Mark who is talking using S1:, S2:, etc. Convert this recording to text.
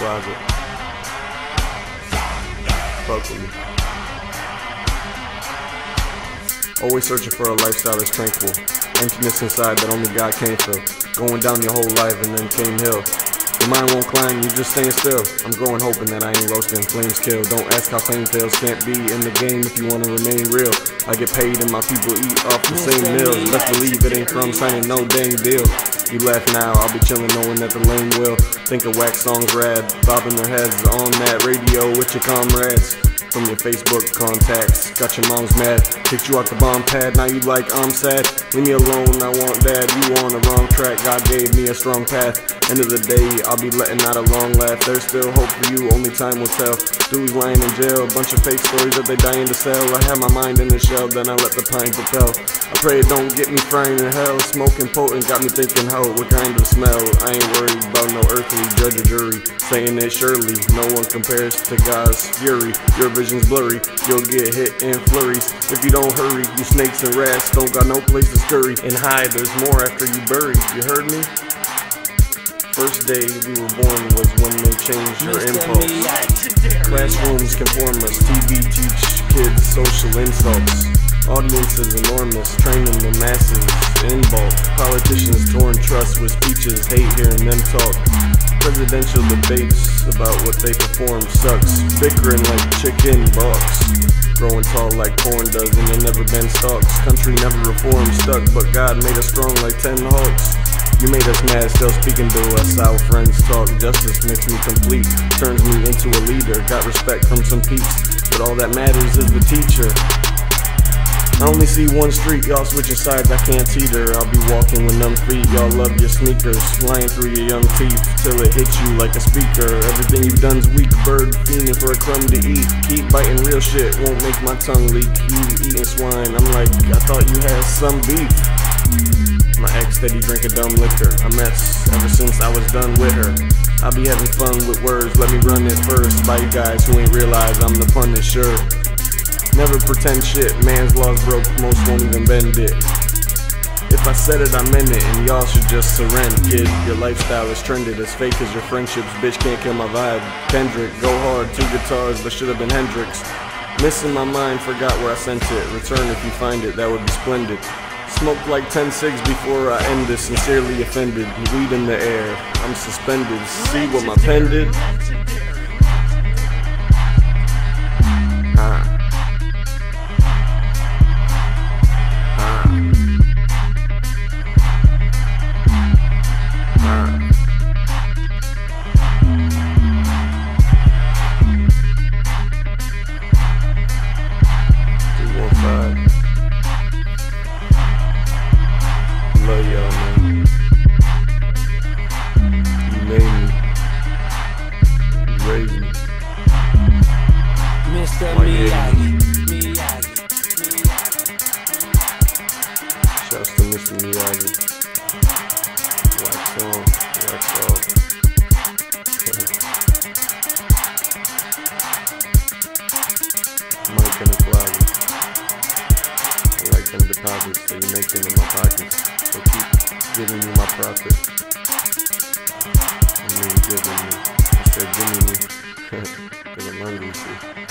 S1: closet. Fuck with me. Always searching for a lifestyle that's tranquil. Emptiness inside that only God can fill. Going down your whole life and then came hill. Your mind won't climb, you just staying still. I'm growing hoping that I ain't roasting, flames kill. Don't ask how fame fails, can't be in the game if you wanna remain real. I get paid and my people eat off the same meals. Best believe it ain't from signing no dang deal. You laugh now, I'll be chillin' knowing that the lame will think a wax song's rad, bobbing their heads on that radio with your comrades. From your Facebook contacts, got your mom's mad, kicked you out the bomb pad, now you like I'm sad. Leave me alone, I want dad, you on the wrong track, God gave me a strong path. End of the day, I'll be letting out a long laugh, there's still hope for you, only time will tell. Dudes lying in jail, a bunch of fake stories that they dying to sell. I have my mind in the shell, then I let the pine propel. I pray it don't get me frying in hell, smoking potent got me thinking, ho, what kind of smell? I ain't worried about no earthly judge or jury, saying it surely, no one compares to God's fury. Your vision's blurry, you'll get hit in flurries. If you don't hurry, you snakes and rats don't got no place to scurry. And hide, there's more after you bury, you heard me? First day we were born was when they changed your impulse. Classrooms conform us, TV teach kids social insults. Audience is enormous, training the masses in bulk. Politicians torn trust with speeches, hate hearing them talk. Presidential debates about what they perform sucks. Bickering like chicken box. Growing tall like corn does and there never been stalks. Country never reformed, stuck, but God made us strong like 10 hawks. You made us mad, still speaking to us. Our friends talk, justice makes me complete. Turns me into a leader, got respect from some peeps. But all that matters is the teacher. I only see one street, y'all switching sides, I can't teeter. I'll be walking with numb feet, y'all love your sneakers. Flying through your young teeth, till it hits you like a speaker. Everything you've done's weak, bird fiending for a crumb to eat. Keep biting real shit, won't make my tongue leak. You eating swine, I'm like, I thought you had some beef. My ex steady drinking dumb liquor, a mess ever since I was done with her. I be having fun with words, let me run it first. By you guys who ain't realize I'm the punisher. Never pretend shit, man's laws broke, most won't even bend it. If I said it, I meant it, and y'all should just surrender, kid. Your lifestyle is trended, as fake as your friendships, bitch can't kill my vibe. Kendrick, go hard, 2 guitars, but should've been Hendrix. Missing my mind, forgot where I sent it. Return if you find it, that would be splendid. Smoked like 10 cigs before I end this, sincerely offended. Weed in the air, I'm suspended. See what my pen did? Love y'all, man. You made me. You raised me.
S2: Mr. Miyagi.
S1: Shouts to Mr. Miyagi. Wax on, wax off. Mike in the closet. I like them deposits, so you make them in my pockets. So keep giving me my profit. I mean giving me. I said give me, because I'm hungry, see.